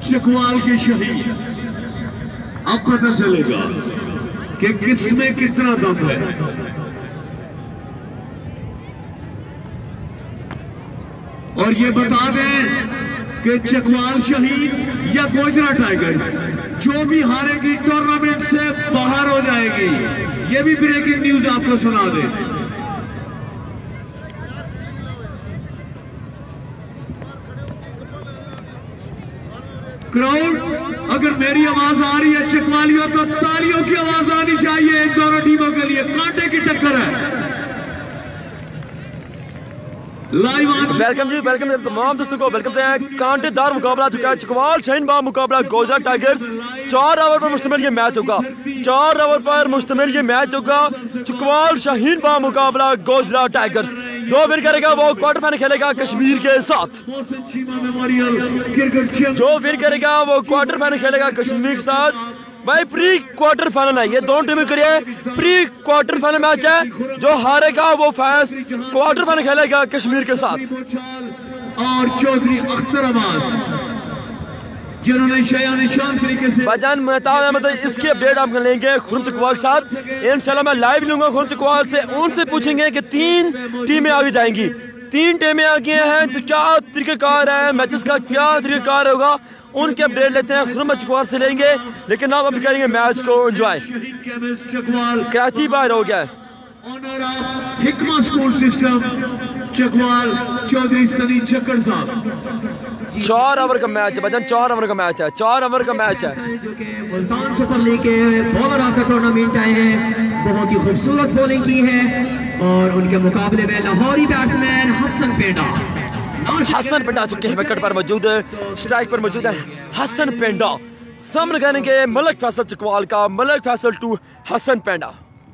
चकवाल के शहीद। अब पता चलेगा कि किसमें कितना दम है। और ये बता दें कि चकवाल शहीद या गोजरा टाइगर्स जो भी हारेगी टूर्नामेंट से बाहर हो जाएगी। ये भी ब्रेकिंग न्यूज आपको सुना दें। क्राउड, अगर मेरी आवाज आ रही है चकवालियों तो तालियों की आवाज आनी चाहिए इन दोनों टीमों के लिए। कांटे की टक्कर है। वेलकम जी, वेलकम तमाम दोस्तों को वेलकम है। कांटेदार मुकाबला चुका है। चकवाल शाहीन बाग मुकाबला गोजरा टाइगर्स। 4 ओवर पर मुश्तमिल ये मैच होगा। 4 ओवर पर मुश्तमिल ये मैच होगा। चकवाल शाहीन बाग मुकाबला गोजरा टाइगर्स। जो विन करेगा वो क्वार्टर फाइनल खेलेगा कश्मीर के साथ। जो विन करेगा वो क्वार्टर फाइनल खेलेगा कश्मीर के साथ। भाई प्री क्वार्टर फाइनल है, ये दोनों टीमें करिए। प्री क्वार्टर फाइनल मैच है। जो हारेगा वो फैंस क्वार्टर फाइनल खेलेगा कश्मीर के साथ। और चौधरी अख्तर अब्बास जिन्होंने शान तरीके से भाईजान मतलब इसकी अपडेट आप लेंगे खुर्रम चकवाल के साथ। इंशाल्लाह मैं लाइव लूंगा खुर्रम चकवाल से। उनसे पूछेंगे कि 3 टीमें आगे जाएंगी। 3 टीमें आगे हैं तो क्या तरीक़ाकार है मैचेस का, क्या तरीक़ाकार होगा, उनके अपडेट लेते हैं। खुर्रम चकवाल से लेंगे। लेकिन आप अभी करेंगे मैच को एंजॉय। कराची बाहर हो गया है। हिकमा स्कूल सिस्टम चकवाल चौधरी सनी चक्कर साहब। 4 ओवर का मैच है भाईजान। 4 ओवर का मैच है। 4 ओवर का मैच है। जो कि मुल्तान सुपर लीग के बॉलर आकर टूर्नामेंट आए हैं, बहुत ही खूबसूरत बॉलिंग की है। और उनके मुकाबले में लाहौरी बैट्समैन हसन पेंडा। हसन पेंडा आ चुके हैं विकेट पर मौजूद है। स्ट्राइक पर मौजूद है हसन पेंडा। सामने करेंगे मलिक फैसल चकवाल का। Malik Faisal to Hasan Penda.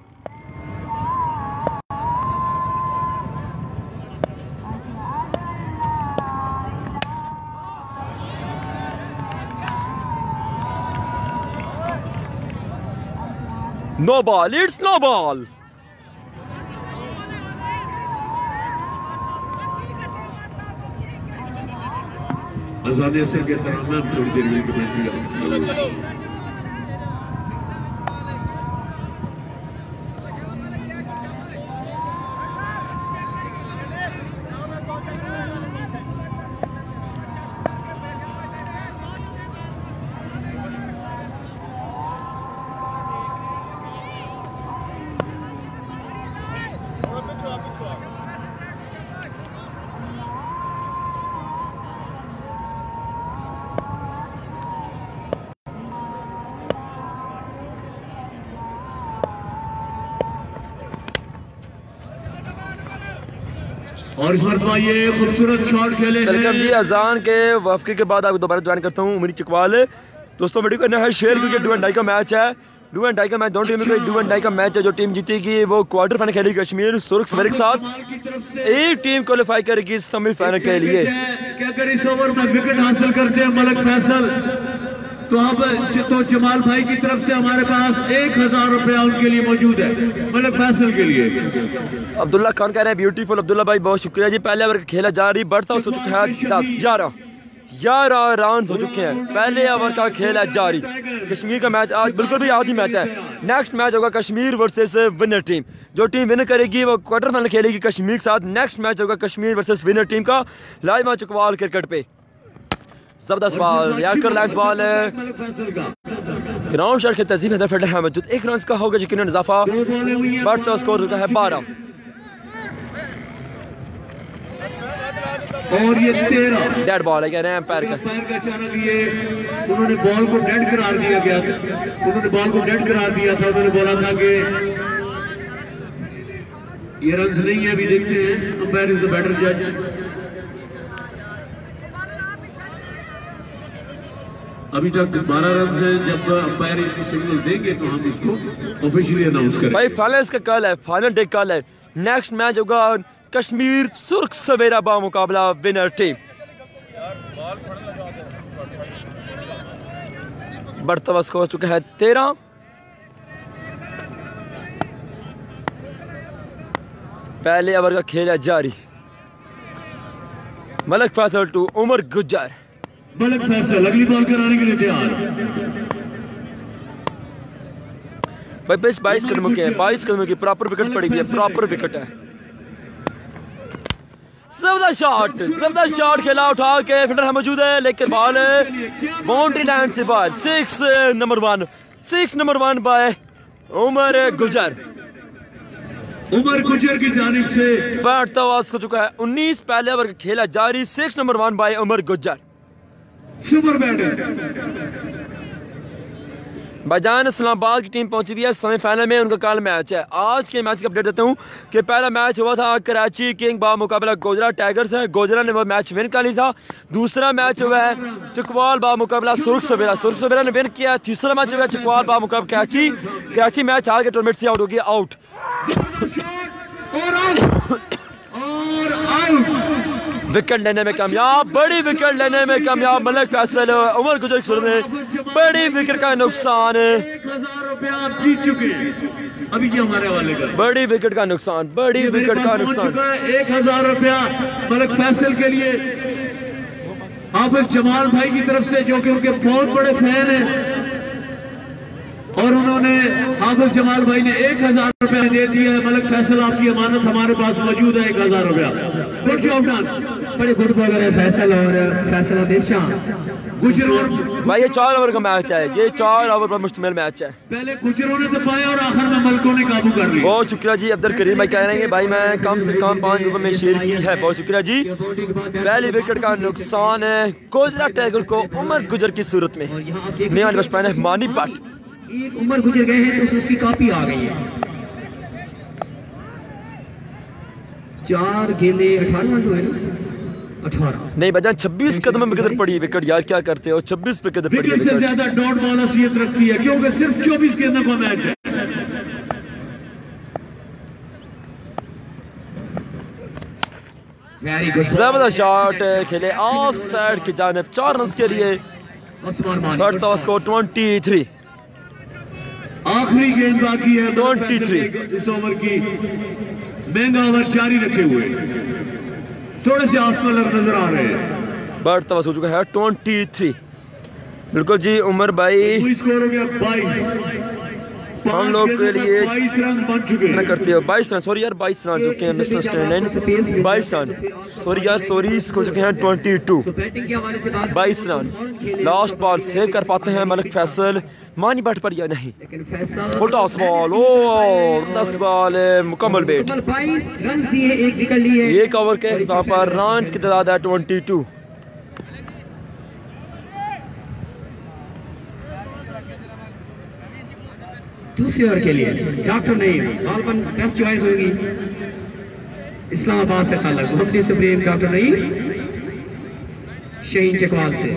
No ball, it's no ball. आजादी से के दरमियान थोड़ी देर में कमेंट्री और इस मरतबा ये खूबसूरत शॉट खेले हैं। जी अजान के वफ़क़े के बाद आपको दोबारा ज्वाइन करता हूँ उमरी चकवाल। दोस्तों वीडियो करना है शेयर क्योंकि डू एंड डाई का मैच है। डू एंड डाई का मैच, दोनों टीमों का डू एंड डाई का मैच है। जो टीम जीतेगी वो क्वार्टर फाइनल खेलेगी कश्मीर सुर्ख सवेरे के साथ। एक टीम क्वालिफाई करेगी सेमीफाइनल के लिए। क्या अगर इस ओवर में विकेट हासिल करते हैं मलिक फैसल तो अब तो जमाल भाई की तरफ से हमारे पास 1000 रुपया उनके लिए मौजूद है मलिक फैसल के लिए। अब्दुल्ला खान कह रहे हैं ब्यूटीफुल। अब्दुल्ला भाई बहुत शुक्रिया जी। पहले ओवर खेला जा रही बढ़ता हो चुका है 11 रन हो चुके हैं। पहले ओवर का खेल है जारी। कश्मीर का मैच आज बिल्कुल भी आज ही मैच है। नेक्स्ट मैच होगा कश्मीर वर्सेस विनर टीम। जो टीम विनर करेगी वो क्वार्टर फाइनल खेलेगी कश्मीर के साथ। नेक्स्ट मैच होगा कश्मीर वर्सेस विनर टीम का लाइव मैच चकवाल क्रिकेट पे। जबरदस्त बॉल याकर लेंथ बॉल है। ग्राउंड शॉट की तहजीब है फील्डर है मौजूद। 1 रन का होगा यकीनन इजाफा। बढ़ता स्कोर है 12। और ये 13 डेड बॉल है कह रहे हैं पैर का अचानक ये उन्होंने बॉल को डेड करार दिया गया था। उन्होंने बॉल को डेड करार दिया था। उन्होंने बोला था कि ये रन नहीं है। अभी देखते हैं अंपायर इज द बेटर जज। अभी तक 12 रन से जब अंपायर इसको सिग्नल देंगे तो हम इसको ऑफिशियली अनाउंस करेंगे। भाई फाइनल इसका कल है। फाइनल डे कल है। नेक्स्ट मैच होगा कश्मीर सुर्ख सवेरा बा मुकाबला विनर टीम। बढ़ता स्कोर हो चुका है 13। पहले ओवर का खेल है जारी। मलिक फैसल टू उमर गुज्जर। मलिक फैसल अगली बॉल कराने के लिए तैयार। भाई पिच 22 कदमों के हैं, 22 कदमों की प्रॉपर विकेट पड़ी हुई है, प्रॉपर विकेट है। जबरदस्त शॉट खेला उठा के, फील्डर मौजूद है लेकिन बॉल बाउंड्री लाइन से बाहर। 6 नंबर 1 बाय उमर गुजर। उमर गुजर की जानिब से बैट तवास हो चुका है। 19 पहले ओवर का खेला जारी। 6 number 1 by Umar Gujar. Super batting. भाईजान इस्लामाबाद की टीम पहुंची हुई है सेमीफाइनल में, उनका कल मैच है। आज के मैच की अपडेट देता हूं कि पहला मैच हुआ था कराची किंग बा मुकाबला गोजरा टाइगर्स है, गोजरा ने वो मैच विन कर लिया था। दूसरा मैच हुआ है चकवाल बा मुकाबला सुर्ख सवेरा ने विन किया। तीसरा मैच हुआ है चकवाल बा मुकाबला कराची मैच हार के टूर्नामेंट से आउट हो गया, आउट। विकेट लेने में कामयाब, बड़ी विकेट लेने में कामयाब मलिक फैसल। उमर गुजर की सूरत में बड़ी विकेट का नुकसान। 1000 रुपया आप जीत चुके अभी जी हमारे वाले का। बड़ी विकेट का नुकसान, बड़ी विकेट का नुकसान। 1000 रुपया मलिक फैसल के लिए हाफिज जमाल भाई की तरफ से, जो कि उनके बहुत बड़े फैन हैं, और उन्होंने हाफिज जमाल भाई ने 1000 रुपया दे दिया है। मलिक फैसल आपकी अमानत हमारे पास मौजूद है, 1000 रुपया। Good job done. बड़े गुड बॉलर है फैसल और फैसल हमेशा गुजरों भाई ये 4 ओवर का मैच है, ये 4 ओवर पर मुश्तमिल मैच है। पहले गुजरों ने दबाया और आखिर में मलकों ने काबू कर लिया। बहुत शुक्रिया जी अब्दुल करीम भाई, कह रहे हैं भाई मैं कम से कम 5 ओवर में शेयर की है, बहुत शुक्रिया जी। पहली विकेट का नुकसान है गोजरा टाइगर को उमर गुजर की सूरत में। नया बैट्समैन है मानी भट्ट। एक उमर गुजर गए हैं तो उसकी कॉपी आ गई है। 4 गेंदे 18 जो है 18 नहीं बजान 26 कदम में किधर पड़ी विकेट यार, क्या करते हो? 26 पे किधर पड़ी विकेट से ज्यादा डॉट बॉल हैसियत रखती है क्योंकि सिर्फ 24 गेंदों का मैच है। जबरदस्त शॉट खेले ऑफ साइड की जानिब 4 रन के लिए। बढ़ता स्कोर 23। आखिरी गेंद बाकी है 23 इस ओवर की। महंगा ओवर जारी रखे हुए थोड़े से ऑफ कलर नजर आ रहे हैं। बढ़ता हो चुका है 23। बिल्कुल जी उमर भाई, स्कोर हो गया 22। हम लोग के लिए 22 रन बन चुके हैं। करते हो 22 रन, सॉरी यार 22 रन चुके हैं मिस्टर स्टैंडन, 22 रन सॉरी यार सॉरी इसको चुके हैं 22 22 रन। लास्ट बॉल सेव कर पाते हैं मलिक फैसल, मानी बैट पर या नहीं। Full toss ball, oh 10 ball मुकम्मल बैट। 22 रन दिए, एक विकेट लिए। एक ओवर के हिसाब पर रन की तादाद है 22। दूसरे ओवर के लिए डॉक्टर नईम गालबन बेस्ट चॉइस होगी। इस्लामाबाद से ताल्लुक मोहम्मदी सुप्रीम डॉक्टर नईम शहीन चकवाल से।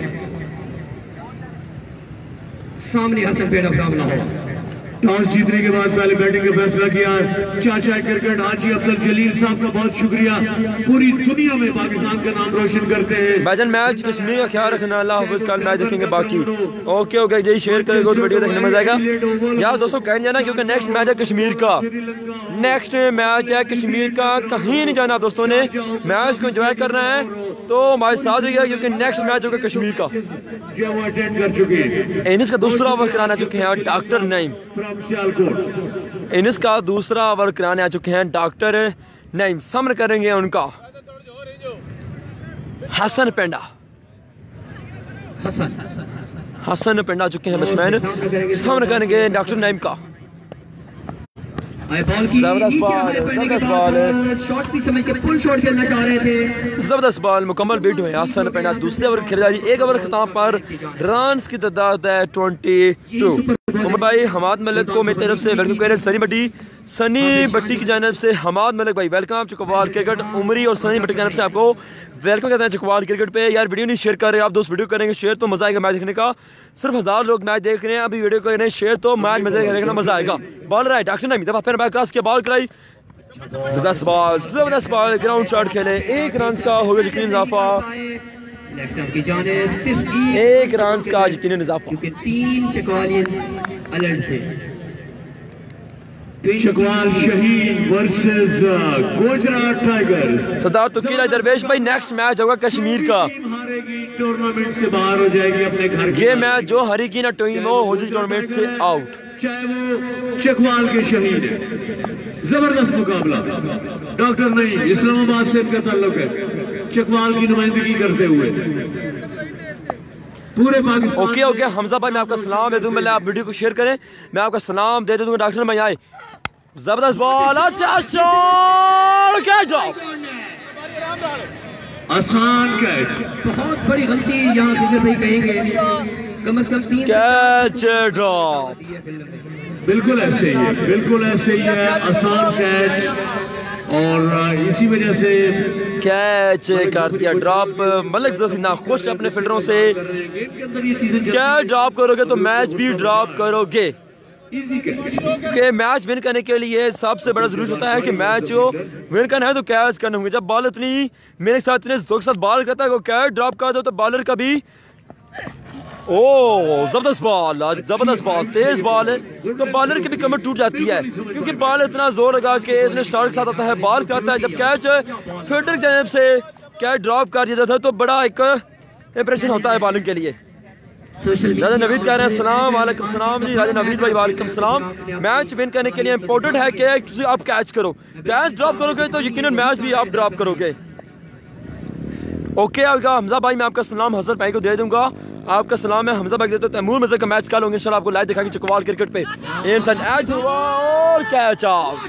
सामने हसन पेड़ फ्रॉम लाहौर। टॉस जीतने के बाद पहले बैटिंग का फैसला किया चाचा क्रिकेट हाजी अब्दुल जलील साहब का बहुत शुक्रिया। पूरी दुनिया में पाकिस्तान का नाम रोशन करते हैं। भाईजान मैच कश्मीर का ख्याल रखना, अल्लाह हाफिज़। कल मैच देखेंगे बाकी। ओके ओके यही शेयर करेगा तो वीडियो देखने में मजा आएगा यार दोस्तों। कहीं जाना क्योंकि नेक्स्ट मैच है कश्मीर का, नेक्स्ट मैच है कश्मीर का। कहीं नहीं जाना दोस्तों ने, मैच को एंजॉय करना है तो हमारे साथ रहिएगा क्योंकि नेक्स्ट मैच होगा कश्मीर का। जो वो अटेंड कर चुके हैं। इनिस का दूसरा ओवर कराने आ चुके हैं डॉक्टर नईम। इनिस का दूसरा ओवर कराने आ चुके हैं डॉक्टर नईम। सामने करेंगे उनका हसन पेंडा। हसन पेंडा आ चुके हैं बैट्समैन, सामने करेंगे डॉक्टर नईम का। जबरदस्त बॉल मुकम्मल बीट हुए हसन पेंडा। दूसरे ओवर खेले जा रही, एक ओवर खत्म पर रन की तादाद है 22। उमर भाई हमाद मलिक को मेरी तरफ से वेलकम कह रहे हैं। सनी भट्टी की जानिब से हमाद मलिक भाई वेलकम चकवाल क्रिकेट। उमरी और सनी भट्टी की जानिब से आपको वेलकम कहते हैं चकवाल क्रिकेट पे। यार वीडियो नहीं शेयर कर रहे आप दोस्त, वीडियो करेंगे शेयर तो मजा आएगा मैच देखने का। सिर्फ 1000 लोग मैच देख रहे हैं अभी, वीडियो कर रहे हैं शेयर तो मैच देखने मजा आएगा। बॉल रहा है डॉक्टर नईम, दफा फिर बैक क्रॉस किया, बॉल कराई। जबरदस्त बॉल ग्राउंड शॉट खेले, 1 रन का हो गया यकीनी इजाफा। 1 रन का यकीनी इजाफा। 3 चकवालियंस अलर्ट थे। Chakwal Shaheed versus Gojra tiger. सरदार तुकीला दरवेश भाई, नेक्स्ट मैच होगा कश्मीर का। हारेगी टूर्नामेंट से बाहर हो जाएगी अपने घर। ये मैच जो हारेगी ना टीम हो जाएगी टूर्नामेंट से आउट, चाहे वो चकवाल के शहीद है। जबरदस्त मुकाबला, डॉक्टर नहीं, इस्लामाबाद से इनका ताल्लुक है, चकवाल की नुमाइंदगी करते हुए पूरे पाकिस्तान। ओके हमजा भाई, मैं आपका सलाम दे दूं, मैं आप वीडियो को शेयर करें, मैं आपका सलाम दे दूंगा। डॉक्टर भाई आए, जबरदस्त बॉल, अच्छा शॉट, कैच ड्रॉप, आसान कैच, बहुत बड़ी गलती यहाँ किसी भाई कहेंगे, कम से कम 3 कैच ड्रॉप, बिल्कुल ऐसे ही है, बिल्कुल ऐसे ही है, आसान कैच। और इसी वजह से कैच कर दिया ड्रॉप। मलिक जफर नाखुश अपने फील्डरों से, कैच ड्रॉप करोगे तो मैच भी ड्रॉप करोगे। कि मैच विन करने के लिए सबसे बड़ा जरूरी होता है कि मैच को विन करना है तो कैच करना होंगे। जब बॉल इतनी मेरे साथ इतने जोर के साथ बॉल करता है, कैच ड्रॉप कर दो तो बॉलर का भी जबरदस्त बॉल, जबरदस्त बॉल, तेज बॉल है तो बॉलर की भी कमर टूट जाती है, क्योंकि बॉल इतना जोर लगा के इतने स्टार के साथ आता है, बॉल करता है। जब कैच फील्डर की जानिब से कैच ड्रॉप कर दिया जाता है तो बड़ा एक इंप्रेशन होता है बॉलिंग के लिए। राजा नवीद कह रहे हैं सलाम वालेकुम सलाम जी। राजा नवीद भाई वालेकुम सलाम। मैच विन करने के लिए इंपॉर्टेंट है कि आप कैच करो, कैच ड्रॉप करोगे तो यकीनन मैच भी आप ड्रॉप करोगे। ओके हमजा भाई, मैं आपका सलाम हसन भाई को दे दूंगा, आपका सलाम है हमजा भाई, देते तैमूर मज़र का मैच कल होंगे इंशाल्लाह, आपको लाइव दिखाएंगे चकवाल क्रिकेट पे। Catch out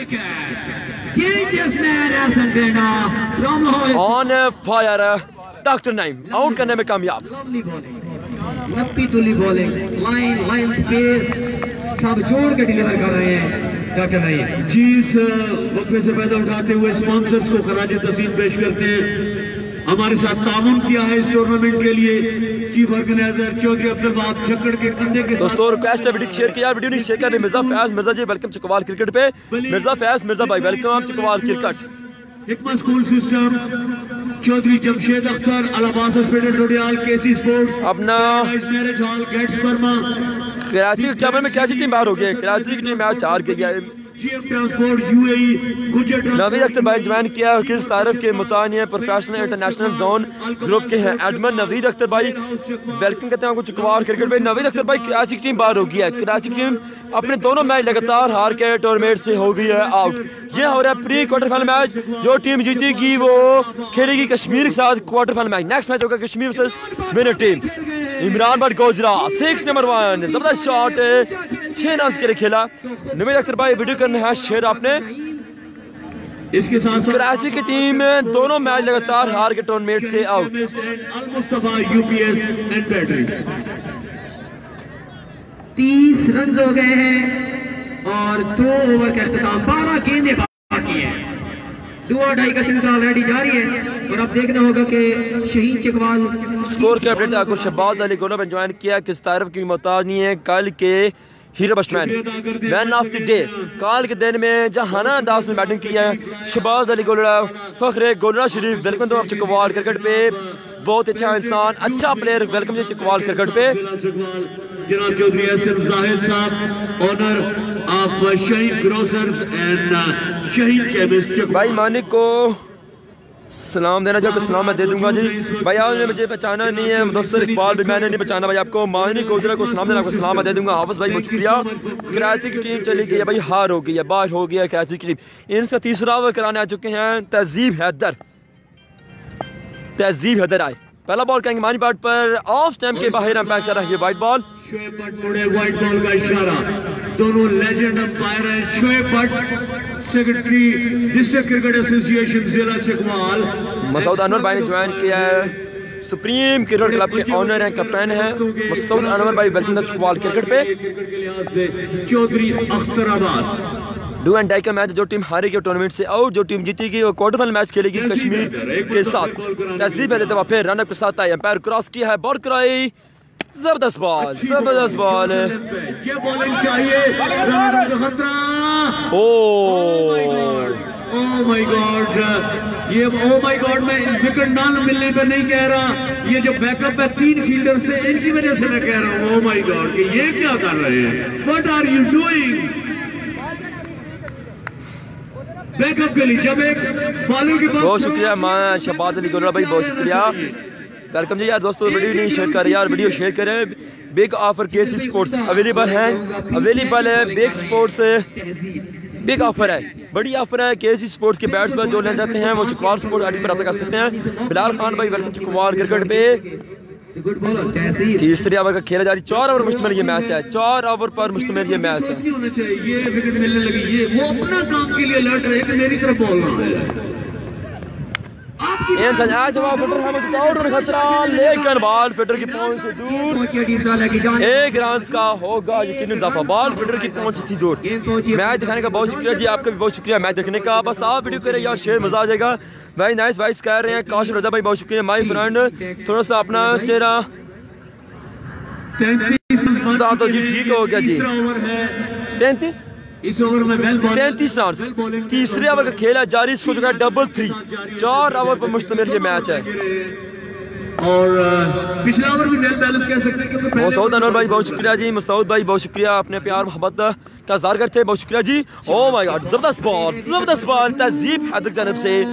on fire, doctor Naim out करने में कामयाब। नप्पी तुली बॉलिंग, लाइन पेस सब जोड़ के डिलीवर कर रहे हैं डॉक्टर नाइम जी। इस वक्फे से पैदा उठाते हुए स्पॉन्सर्स को खराज तहसीन पेश करते हैं। हमारे साथ ताउन किया है इस टूर्नामेंट के लिए चीफ ऑर्गेनाइजर चौधरी अब्दुल वहाब छक्कड़ के कंधे के। दोस्तों रिक्वेस्ट है वीडियो शेयर किया, वीडियो नहीं शेयर कर रहे। मिर्जा फैज मिर्जा जी वेलकम चकवाल क्रिकेट पे। मिर्जा फैज मिर्जा भाई वेलकम आप Chakwal cricket. Hikma school system, Chaudhry Jamshed Akhtar, अलाबास हॉस्पिटल डोडियाल, केसी स्पोर्ट्स, अपना marriage hall, gates Burma. Karachi के कैबिनेट में कैसी टीम बाहर हो गई है, कराची की टीम मैच हार गई है। Transport UAE, Gujarat. नवीद अख्तर भाई ज्वाइन किया है, किस तारीफ के मुतानिया प्रोफेशनल इंटरनेशनल जोन ग्रुप के हैं एडमन नवीद अख्तर भाई, वेलकम करते हैं आपको चकवाल क्रिकेट पे। नवीद अख्तर भाई कराची की टीम बाहर हो गई है, कराची की टीम अपने दोनों मैच लगातार हार के टूर्नामेंट से हो गई है आउट। ये हो रहा है प्री क्वार्टर फाइनल मैच, जो टीम जीतेगी वो खेलेगी कश्मीर के साथ quarter final match. Next match होगा Kashmir versus winner team. Imran Bhatt Gojra 6 number 1, जबरदस्त शॉट 6 रन के लिए खेला। नवीद अख्तर भाई वीडियो करना है शेयर आपने। इसके साथ कराची की टीम दोनों मैच लगातार हार के टूर्नामेंट से out. Mustafa UPS and batteries 30 run हो गए हैं और 2 ओवर का अख्ताम, 12 गेंदें बाकी है। 2-2 का सिलसिला ऑलरेडी जारी है और अब देखना होगा कि शहीद चकवाल स्कोर के अपडेट आपको शहबाज अली गोला ने ज्वाइन किया, किस तारीफ की मोहताज नहीं है। कल के hero batsman, man of the day, कल के दिन में जहाना अंदाज में बैटिंग की है शहबाज अली गोला, फखरे गोला शरीफ वेलकम तो आप चकवाल क्रिकेट पे। बहुत अच्छा इंसान, अच्छा player, welcome ji Chakwal cricket पे। जनाब चौधरी एहसन जाहिद साहब, owner of Shaheed grocers and Shaheed chemist. भाई मानिक को सलाम देना चाहूँ, सलाम मैं दे दूंगा जी। भाई आपने मुझे पहचाना नहीं है, मुदस्सिर इकबाल भी मैंने नहीं पहचाना भाई आपको। मानिक गोजरा को सलाम देना, आपको सलाम मैं दे दूंगा। हाफिज भाई बहुत शुक्रिया। कराची की टीम चली गई है भाई, हार हो गई है, बाहर हो गया कराची की टीम। इनका तीसरा ओवर कराने आ चुके हैं तहजीब हैदर, तहजीब हैदर आए। पहला बॉल करेंगे मानी बैट पर, ऑफ स्टंप के बाहर अंपायर चल रहा है वाइट बॉल। शोएब भट्ट मुड़े, वाइट बॉल का इशारा। दोनों लेजेंड अंपायर हैं, Shoaib Bhatt secretary district cricket association जिला चकवाल। मसूद अनवर भाई ने ज्वाइन किया है, सुप्रीम क्रिकेट क्लब के ऑनर हैं, कैप्टन हैं मसूद अनवर भाई, वेलकम चकवाल क्रिकेट पे। Chaudhry Akhtar Abbas, do and die का मैच, जो टीम हारेगी टूर्नामेंट से आउट, जो टीम जीतेगी वो क्वार्टर फाइनल मैच खेलेगी कश्मीर के साथ। तहजीब है देते फिर रन अप के साथ आए, एम्पायर क्रॉस किया है, बॉल कराई, जबरदस्त बॉल, जबरदस्त बॉल। ये बॉलिंग चाहिए, खतरा। ओह माय गॉड, ये ओह माय गॉड, मैं विकेट ना मिलने पे नहीं कह रहा, ये जो बैकअप है 3 फील्डर से, इनकी वजह से मैं कह रहा हूँ ओह माय गॉड कि ये क्या कर रहे हैं, what are you doing. Backup के लिए जब एक बॉलर के पास बहुत शुक्रिया मां शबाद अली गोरा भाई, बहुत शुक्रिया। वेलकम जी यार दोस्तों, वीडियो नहीं शेयर कर यार, वीडियो शेयर करें। Big offer KC sports available है बिग स्पोर्ट्स बिग ऑफर है, बड़ी ऑफर है। केसी स्पोर्ट्स के बैट्स पर जो लेना चाहते हैं वो चकवाल स्पोर्ट्स आईडी पर रब्ता कर सकते हैं। बिलाल खान भाई वेलकम चकवाल क्रिकेट पे। तीसरे ओवर का खेला जा रही, 4 ओवर मुश्तमिल ये मैच है, 4 ओवर पर मुश्तमिल ये मैच है। ये विकेट मिलने लगी, ये वो अपना काम के लिए अलर्ट रहे कि मेरी तरफ बॉल ना आए। लेकिन बॉल फील्डर की पहुंच से दूर, 1 रन का होगा यकीनन इजाफा। बॉल फील्डर की पहुंच से थी दूर। मैच दिखाने का बहुत शुक्रिया जी, आपका भी बहुत शुक्रिया मैच देखने का। बस आप वीडियो करें यार, शेयर मजा आ जाएगा। भाई नाइस वाइस कह रहे हैं काशिफ रजा भाई, बहुत शुक्रिया माय फ्रेंड। थोड़ा सा अपना चेहरा 33 तो जी ठीक हो गया जी। 33 इस ओवर में 33 रन। तीसरे ओवर का खेला जारी, इसको जो है डबल 3, 4 ओवर पर मुश्तमिल ये मैच है। और पिछला ओवर भी वेल बैलेंस कह सकते हैं। मसूद अनवर भाई बहुत शुक्रिया जी, मसूद भाई बहुत शुक्रिया, अपने प्यार मोहब्बत का इज़हार करते हैं, बहुत शुक्रिया जी। ओह माय गॉड, जबरदस्त बॉल तहजीब हैदर की जानिब से।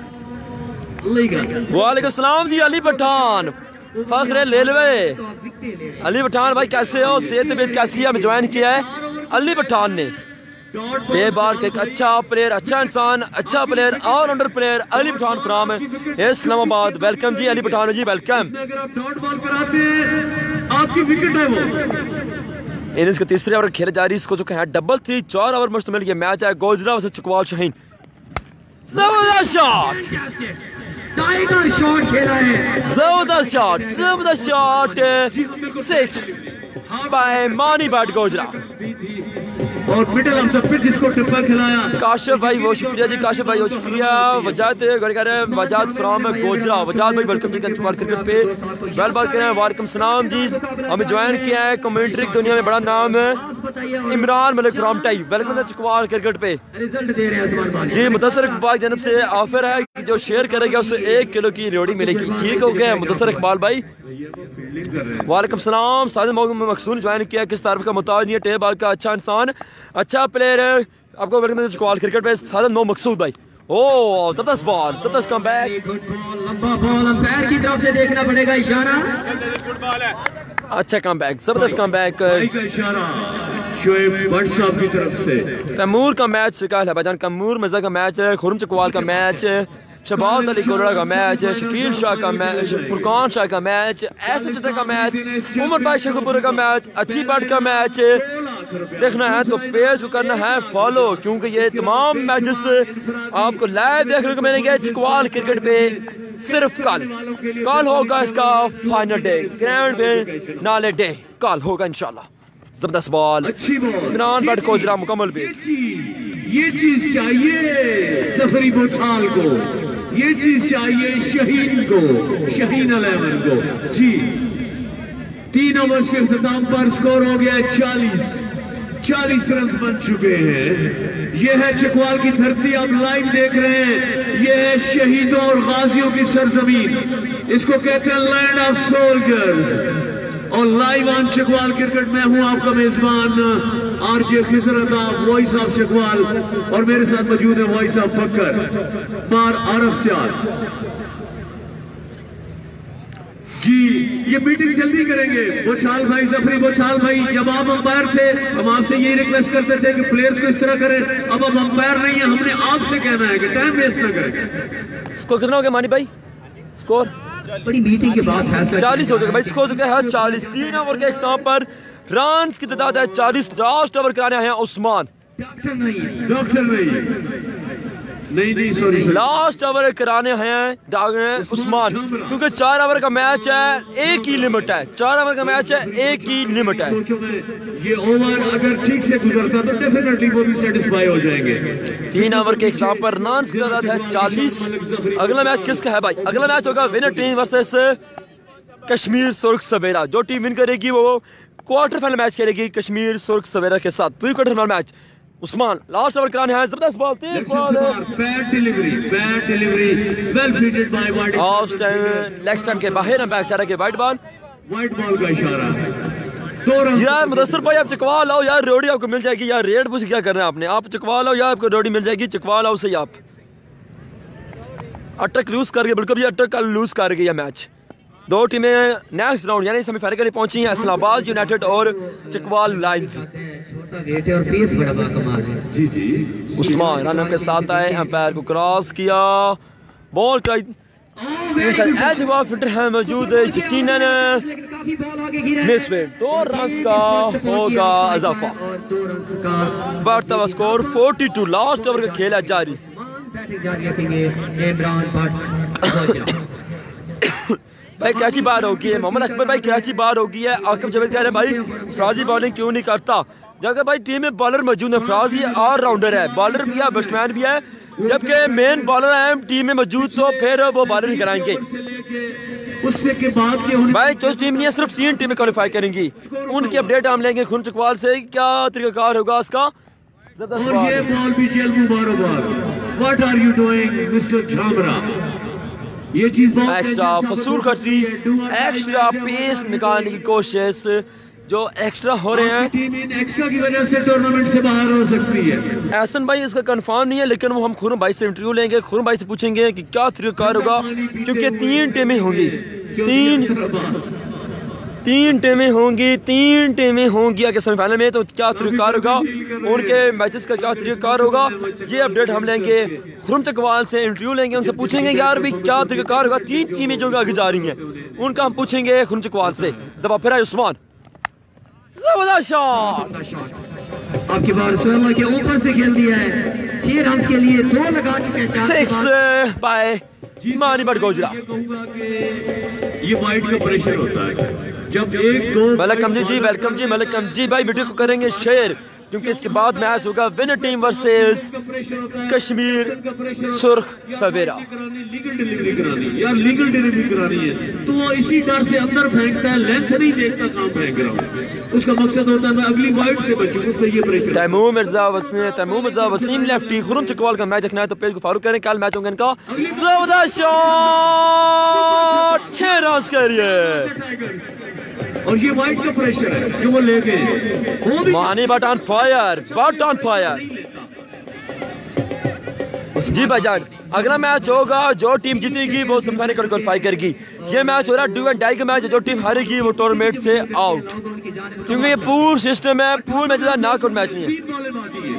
वालेकुम सलाम जी अली पठान, फख्र लेलवे। अली पठान भाई कैसे हो, सेहत तबीयत कैसी है? हमें ज्वाइन किया है अली पठान ने। बेबार के एक अच्छा प्लेयर, अच्छा इंसान, अच्छा player, allrounder player Ali Pathan from Islamabad. Welcome ji Ali Pathan ji, welcome. आपकी विकेट है वो। इनिंग्स के तीसरे ओवर खेले जा रही, इसको जो है डबल 3, 4 ओवर मुश्तमिल ये मैच है। गोजरा वर्सेस चकवाल शाहीन। जबरदस्त शॉट खेला है, जबरदस्त शॉट 6 बाय मानी बाट गोजरा। और मिडिल ऑफ द पिच जिसको टिप्पा खिलाया काशिफ भाई बहुत शुक्रिया जी, काशिफ भाई बहुत शुक्रिया। वजात फ्रॉम गोजरा, वजात भाई वेलकम जी चकवाल क्रिकेट पे। वेल बात करें, वालेकुम सलाम जी। हमें ज्वाइन किया है कमेंट्री दुनिया में बड़ा नाम है इमरान मलिक फ्रॉम टाई, वेलकम चकवाल क्रिकेट पे जी। मुदस्सर इकबाल की जानब से ऑफर है कि जो शेयर करेगा उसे 1 किलो की रोटी मिलेगी। ठीक हो गया मुदस्सर इकबाल भाई, वालेकुम सलाम। साजिद मकसूद ज्वाइन किया, किस तारीफ का मुताज नहीं है, टे बाल का अच्छा इंसान, अच्छा प्लेयर है। आपको वेलकम चकवाल क्रिकेट पे साजिद मकसूद भाई। ओह जबरदस्त बॉल, जबरदस्त कमबैक, लंबा बॉल अंपायर की तरफ से देखना पड़ेगा इशारा। अच्छा कमबैक, जबरदस्त कमबैक इशारा शोएब भट्ट साहब की तरफ से। तैमूर का मैच स्वीकार है भाईजान, तैमूर मिर्जा का मैच है, खुरम चकवाल का मैच है, शहबाज अली कोरा का मैच है, शकील शाह का मैच, फुरकान शाह का मैच, ऐसे चित्र का मैच, उमर भाई शेखपुर का मैच, अच्छी बाट का मैच। देखना है तो पेज को करना है फॉलो, क्योंकि ये तमाम मैचेस आपको लाइव देखने को मिलेंगे चकवाल क्रिकेट पे। सिर्फ कल होगा इसका final day, grand finale day कल होगा इंशाल्लाह। जबरदस्त बॉल, इमरान बट कोजरा मुकम्मल भी। ये चीज चाहिए सफरी बोछाल को, ये चीज चाहिए शहीन को, शहीन अलेवन को जी। 3 ओवर्स के इख्तिताम पर स्कोर हो गया 40 रन बन चुके हैं। ये है चकवाल की धरती, आप लाइव देख रहे हैं। ये है शहीदों और गाजियों की सरजमीन, इसको कहते हैं लैंड ऑफ सोल्जर्स। और लाइव ऑन चकवाल क्रिकेट में हूं आपका मेजबान आरजे खिजरता, वॉइस ऑफ चकवाल, और मेरे साथ मौजूद है वॉइस ऑफ बकर मार आरफ सियार जी। ये मीटिंग जल्दी करेंगे। बोछाल भाई, जफरी बोछाल भाई, जब आप अंपायर थे हम आपसे यही रिक्वेस्ट करते थे कि प्लेयर्स को इस तरह करें। अब आप अंपायर नहीं है, हमने आपसे कहना है कि टाइम वेस्ट ना करें। स्कोर कितना हो गया मानी भाई? स्कोर बड़ी मीटिंग के बाद फैसला 40 हो जाएगा भाई। स्कोर जो है 40। 3 ओवर के इख्तिताम पर रन की तादाद है 40। लास्ट ओवर कराने हैं उस्मान, डॉक्टर नहीं सॉरी, लास्ट ओवर कराने हैं उस्मान, क्योंकि 4 ओवर का मैच है, एक ही लिमिट है। 4 ओवर का मैच है, एक ही लिमिट है। ये ओवर अगर ठीक से गुजरता तो डेफिनेटली वो भी सेटिस्फाई हो जाएंगे। 3 ओवर के इख्तिताम पर रन की तादाद है 40। अगला मैच किसका है भाई? अगला मैच होगा winner team versus Kashmir Surkh सवेरा। जो टीम विन करेगी वो क्वार्टर फाइनल मैच खेलेगी कश्मीर सुर्ख सवेरा के साथ। Pre quarter final match Usman last over कराने हैं। जबरदस्त बॉल, तेज ball, bad delivery well fielded by wide off time, leg stump के बाहर, बैक साइड के वाइड बॉल का इशारा। 2 रन यार मुदस्सिर भाई आप चकवा लाओ यार, रोडी आपको मिल जाएगी यार। रेड पूछ क्या करना है आपने, आप चकवा लाओ यार, आपको रोडी मिल जाएगी। चकवा लाओ सही आप। अटक लूज कर गए, बिल्कुल भी अटक लूज कर गई मैच। 2 टीमें नेक्स्ट राउंड यानी सेमीफाइनल में पहुंची हैं, इस्लामाबाद यूनाइटेड और चकवाल लायंस। उस्मान राना के साथ आए, अंपायर को क्रॉस किया, बॉल का फिल्टर है मौजूद है, यकीनन मिसफील्ड। 2 रन का होगा इजाफा, बढ़ता हुआ स्कोर 42। लास्ट ओवर का खेल है जारी। भाई कैची बार होगी है, मोहम्मद अकबर भाई कैची बार होगी है। आकिब जावेद कह रहे हैं भाई फराजी बॉलिंग क्यों नहीं करता, जबकि भाई टीम में बॉलर मौजूद है। फराजी ऑलराउंडर है, बॉलर भी है, बैट्समैन भी है, जबकि मेन बॉलर है टीम में मौजूद, तो फिर वो बॉलर नहीं कराएंगे। उससे के बाद के भाई जो टीम नहीं है, सिर्फ 3 टीमें क्वालिफाई करेंगी। उनकी अपडेट हम लेंगे खुन चकवाल से, क्या तरीकाकार होगा उसका। और ये बॉल भी जेल मुबारकबाद। What are you doing mister Jhamra, ये चीज एक्स्ट्रा फसूल खटरी, एक्स्ट्रा पेस निकालने की कोशिश, जो एक्स्ट्रा हो रहे हैं टीम इन एक्स्ट्रा की वजह से टूर्नामेंट से बाहर हो सकती है। एहसन भाई इसका कंफर्म नहीं है, लेकिन वो हम खुरम भाई से इंटरव्यू लेंगे, खुरम भाई से पूछेंगे कि क्या तरीकाकार होगा, क्योंकि 3 टीमें होंगी, 3 टीमें होंगी अगर सेमीफाइनल में, तो क्या तरीकाकार होगा, उनके मैचेस का क्या तरीकाकार होगा, ये अपडेट हम लेंगे। खुरम चकवाल से इंटरव्यू लेंगे, उनसे पूछेंगे यार भी क्या तरीकाकार होगा। 3 टीमें जो आगे जा रही हैं उनका हम पूछेंगे खुरम चकवाल से। दबा फिर है उस्मान, जबरदस्त शॉट, आपकी बार सोमा के ऊपर से खेल दिया है। 6 रन के लिए 2 लगा चुके हैं। 6 बाय मानी बट गोजरा। ये वाइड का प्रेशर होता है जब 1-2। Malcolm ji welcome ji, Malcolm ji भाई वीडियो को करेंगे शेयर, क्योंकि इसके बाद मैच होगा winner team versus Kashmir Surkh सवेरा। लीगल डिलीवरी करानी यार, लीगल डिलीवरी करानी है, तो वो इसी डर से अंदर फेंकता है, लेंथ नहीं देखता कहाँ फेंक रहा हूँ। उसका मकसद होता है मैं अगली वाइड से बचूं, उस पर ये प्रेशर। तैमूर मिर्जा वसीम लेफ्टी। खुरम चकवाल का मैच देखना है तो पेज को फॉलो करें, कल मैच होंगे इनका। जबरदस्त शॉट, 6 रन के लिए, और ये वाइड का प्रेशर है जो वो ले गए। मानी बट ऑन फायर, जी भाईजान। अगला मैच होगा, जो टीम जीतेगी वो सेमीफाइनल क्वालिफाई करेगी। ये मैच हो रहा है डू एंड डाई का मैच, जो टीम हारेगी वो टूर्नामेंट से आउट, क्योंकि ये पूल सिस्टम है, पूल मैच नॉकआउट मैच नहीं है।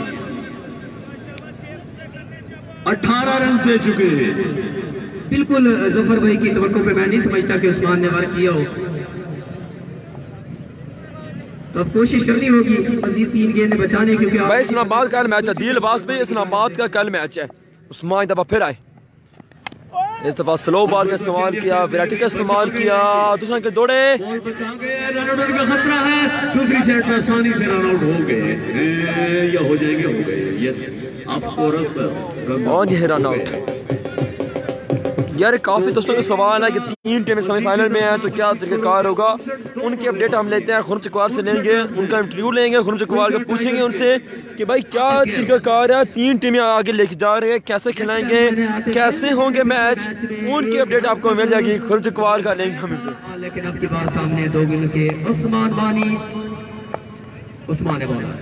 18 रन दे चुके हैं। बिल्कुल जफर भाई की तवक्को पे मैं नहीं समझता कि उस्मान ने वर्क किया हो, तो अब कोशिश करनी होगी मजीद 3 गेंदें बचाने, क्योंकि भाई इस्लामाबाद का मैच है, दिल बास में इस्लामाबाद का कल मैच है। उस्मान दफा फिर आए, इस दफा स्लो बॉल का इस्तेमाल किया, वैरायटी का इस्तेमाल किया, दूसरा के दौड़े, बॉल बचा गए, रन आउट का खतरा है। दूसरी साइड पर आसानी से रन आउट हो गए या हो जाएंगे, हो गए। यस ऑफ कोर्स पर और ये रन आउट। यार काफी दोस्तों का सवाल है कि 3 टीमें सेमीफाइनल में हैं तो क्या तरीकाकार होगा, उनकी अपडेट हम लेते हैं। खुरम चकवाल से लेंगे, उनका इंटरव्यू लेंगे, खुरम चकवाल को पूछेंगे उनसे कि भाई क्या तरीकाकार है, 3 टीमें आगे लेके जा रहे हैं, कैसे खिलाएंगे, कैसे होंगे मैच, उनकी अपडेट आपको मिल जाएगी। खुरम चकवाल का लेंगे हम इंटरव्यू। लेकिन आपकी बात सामने 2 गेंद के उस्मान बानी, उस्मान ने बॉल,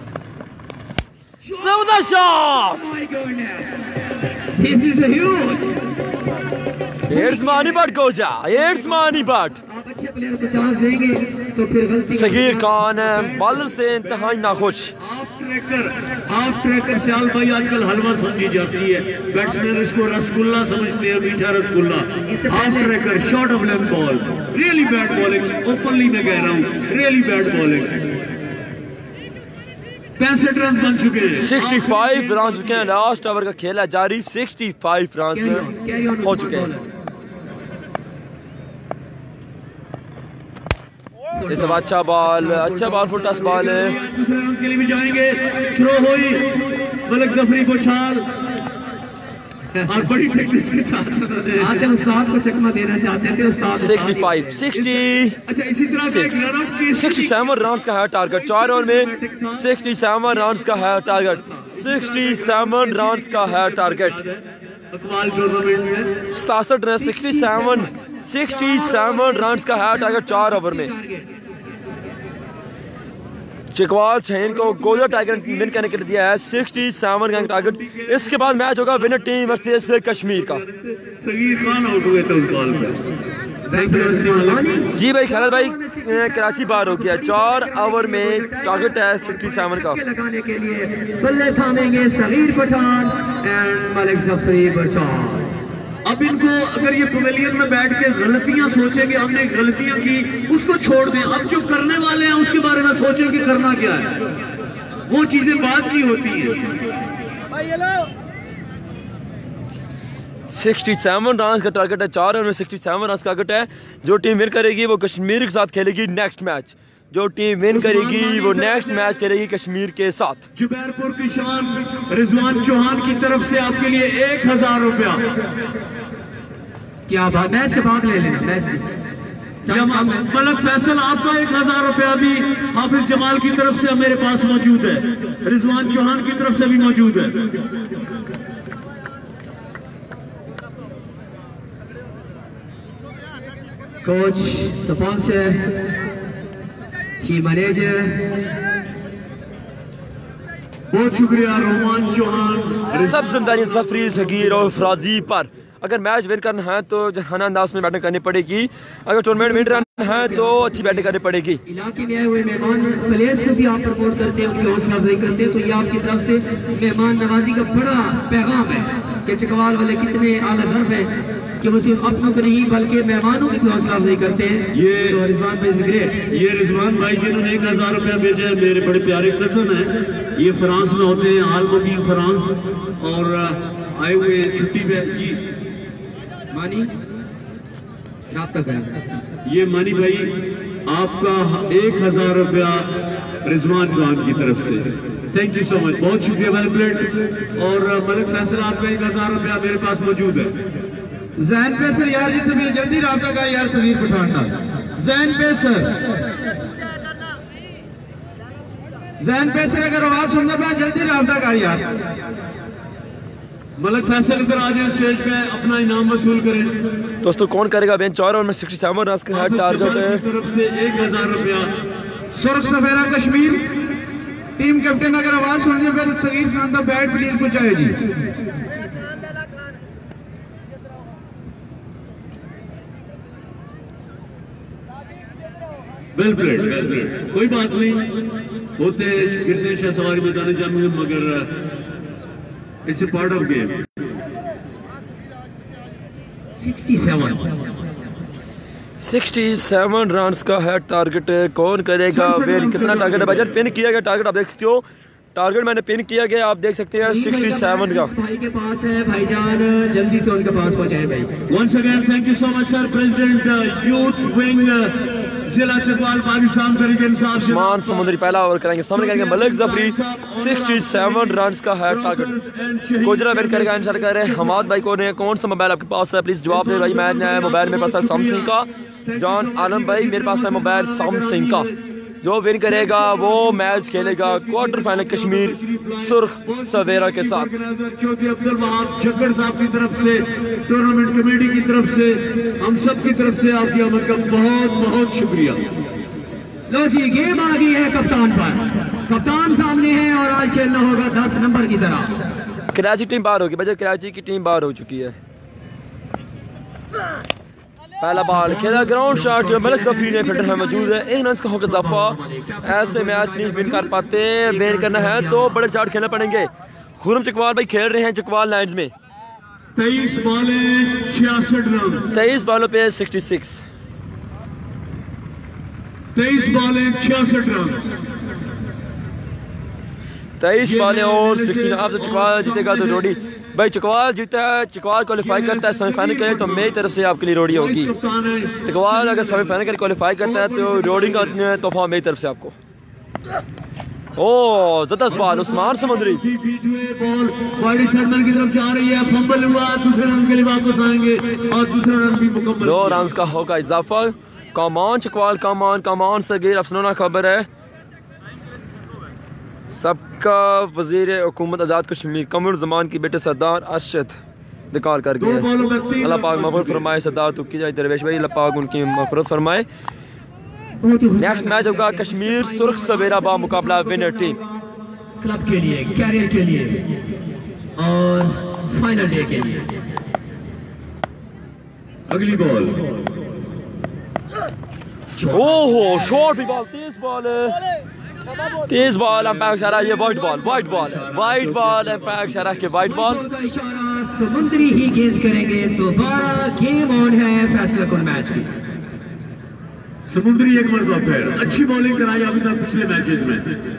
जबरदस्त shot, this is huge. It's money but गोजा, इट्स मानी बट। आप अच्छे प्लेयर को चांस देंगे तो फिर गलती सगीर खान बॉलर से इंतहाई नाखुश। हाफ ट्रैकर से आल भाई आजकल हलवा समझी जाती है, बैट्समैन इसको रसगुल्ला समझते हैं, मीठा rasgulla. Half tracker, short of length ball, really bad bowling, openly मैं कह रहा हूँ, रियली बैड बॉलिंग। 65 रन बन चुके हैं, 65 रन चुके हैं, लास्ट ओवर का खेल है जारी, 65 रन हो चुके हैं। इस अच्छा बॉल फुल टच बॉल है, दूसरे रन के लिए भी जाएंगे, थ्रो हुई, मलक जफरी को छाल और बड़ी टेक्निक के साथ आते उस्ताद को चकमा देना चाहते थे उस्ताद। 65 60 अच्छा इसी तरह से 67 रन का है टारगेट, 4 ओवर में 67 रन का है टारगेट, 67 रन का है टारगेट। अकबाल टूर्नामेंट में 67 रन 67 रन का है टारगेट 4 ओवर में। चकवाल शहीन को गोजर टाइगर विन करने के लिए दिया है 67 रन टारगेट। इसके बाद मैच होगा विनर टीम वर्सेस कश्मीर का। सगीर खान आउट हुए थे उस बॉल पे। जी भाई खालिद भाई कराची बाहर हो गया। 4 ओवर में टारगेट है 67 का। लगाने के लिए बल्ले थामेंगे सगीर पठान एंड मलिक जफरी बचान। अब इनको अगर ये पवेलियन में बैठ के गलतियां सोचेंगे हमने गलतियां की उसको छोड़ दें। अब जो करने वाले हैं उसके बारे में सोचें कि करना क्या है। वो चीजें बाद की होती हैं। 67 रन का टारगेट है। 4 ओवर में 67 रन का टारगेट है। जो टीम विन करेगी वो कश्मीर के साथ खेलेगी नेक्स्ट मैच। जो टीम विन करेगी वो नेक्स्ट मैच खेलेगी कश्मीर के साथ। जुबैरपुर की शान रिजवान चौहान की तरफ से आपके लिए 1000 रुपया। क्या बात, मैच के बाद ले लेना। मैच मलक फैसल आपका 1000 रुपया भी हाफिज जमाल की तरफ से मेरे पास मौजूद है। रिजवान चौहान की तरफ से भी मौजूद है। कोच, स्पॉन्सर, टीम मैनेजर, बहुत शुक्रिया रोमान चौहान। सब जिम्मेदारी जफरी सगीर और फराजी पर। अगर मैच विन करना है तो जहाना अंदाज में बैटिंग करनी पड़ेगी। अगर टूर्नामेंट विन करना है तो अच्छी बैटिंग करनी पड़ेगी। इलाके में आए हुए मेहमान प्लेयर्स को भी आप प्रमोट करते हैं, उनकी हौसला अफजाई करते हैं, तो ये आपकी तरफ से मेहमान नवाजी का बड़ा पैगाम है कि चकवाल वाले कितने आला ज़र्फ़ हैं कि वो सिर्फ अपनों को नहीं बल्कि मेहमानों की भी हौसला अफजाई करते हैं। ये रिजवान भाई इज ग्रेट। ये रिजवान भाई जिन्होंने 1000 रुपया भेजा है, मेरे बड़े प्यारे कजन हैं। ये फ्रांस में होते हैं, आल मुकीम फ्रांस, और आए हुए छुट्टी पे। जी मानी राब्ता करें। ये मानी भाई आपका 1000 रुपया रिजवान चौहान की तरफ से। थैंक यू सो मच, बहुत शुक्रिया। Well played. और मलिक फैसल आपका 1000 रुपया मेरे पास मौजूद है। जैन पेसर यार जी तुम्हें जल्दी राब्ता कर यार समीर पठान का। जैन पेसर अगर आवाज सुनना पाए जल्दी राब्ता कर यार। मलिक फैसल इधर आ जाए स्टेज पे, अपना इनाम वसूल करें। दोस्तों कौन करेगा बेन? 4 ओवर में 67 रन का टारगेट है। तरफ से 1000 रुपया। सुर्ख सफेरा कश्मीर टीम कैप्टन अगर आवाज सुनने पे तो सगीर खान का बैट प्लीज पहुंचाए जी। Well played, well played. कोई बात नहीं, होते गिरते शाह सवारी मैदान जंग में, मगर it's a part of game. 67 run का है टारगेट। कौन करेगा वेन? कितना टारगेट है भाईजान? पिन किया गया टारगेट आप देख सकते हो। टारगेट मैंने पिन किया गया, आप देख सकते हैं 67 का। भाई के पास है भाईजान, जल्दी से उनके पास पहुंचाए भाई। Once again thank you so much sir. President youth wing जिला चकवाल पाकिस्तान तरीके इंसाफ। उस्मान समुद्री पहला ओवर करेंगे, सामने करेंगे मलिक जफरी। 67 रन का है टारगेट। कोजरा वेट करेगा इंशाल्लाह। कह रहे हैं हमाद भाई को ने कौन सा मोबाइल आपके पास है? प्लीज जवाब दे भाई। मैं मोबाइल मेरे पास है सैमसंग का। जॉन आलम भाई मेरे पास है मोबाइल सैमसंग का। जो विन करेगा वो मैच खेलेगा क्वार्टर फाइनल कश्मीर सुर्ख सवेरा के साथ। अब्दुल वहाब झक्कड़ साहब की तरफ से, टूर्नामेंट कमेटी की तरफ से, हम सब की तरफ से आपकी आमद का बहुत बहुत शुक्रिया। लो जी गेम आ गई है कप्तान पर। कप्तान सामने है और आज खेलना होगा 10 नंबर की तरह। कराची टीम बाहर होगी भाई, कराची की टीम बाहर हो चुकी है। पहला बॉल खेला, ग्राउंड शॉट मलिक जफरी ने फील्डर में मौजूद है। 1 रन का होगा इजाफा। ऐसे मैच नहीं विन कर पाते, विन करना है तो बड़े शॉट खेलने पड़ेंगे। खुरम चकवाल भाई खेल रहे हैं चकवाल लाइन्स में। 23 बॉलें 66 रन। 23 बॉलों पे 66। 23 बॉलें 66 रन। 23 बॉलें और 66। आप तो चकवाल जीतेगा तो रोडी भाई। चकवाल जीता है, चकवाल क्वालिफाई करता है सेमीफाइनल के लिए तो मेरी तरफ से आपके लिए रोडी होगी। चकवाल अगर सेमीफाइनल के लिए क्वालिफाई करता है तो रोडी का तोहफा मेरी तरफ से आपको। ओ जबरदस्त बॉल उस्मान समुद्री। बॉल बॉडी थर्ड की तरफ जा रही है, फंबल हुआ, दूसरे रन के लिए वापस आएंगे और दूसरा रन भी मुकम्मल। 2 रन का होगा इजाफा। कमान चकवाल कमान सगीर। अफसोसनाक खबर है सबका वजीर हुकूमत आज़ाद कश्मीर कमर जमान की बेटे सरदार अरशद निकाल कर गए। अल्लाह पाक मग़फ़िरत फरमाए। सरदार तुक्की जाए दरवेश भाई, अल्लाह पाक उनकी मग़फ़िरत फरमाए। बहुत ही नेक्स्ट मैच होगा कश्मीर सुर्ख सवेरा बा मुकाबला विनर टीम क्लब के लिए, कैरियर के लिए और फाइनल डे के लिए। अगली बॉल, ओहो शॉट भी बॉल, तेज बॉल अंपायर इशारा, ये वाइट बॉल अंपायर इशारा के वाइट बॉल का इशारा, समुद्री ही गेंद करेंगे। दोबारा गेम ऑन है फैसला कुन मैच की। समुद्री एक मरतबा फिर अच्छी बॉलिंग कराई अभी तक पिछले मैचेस में।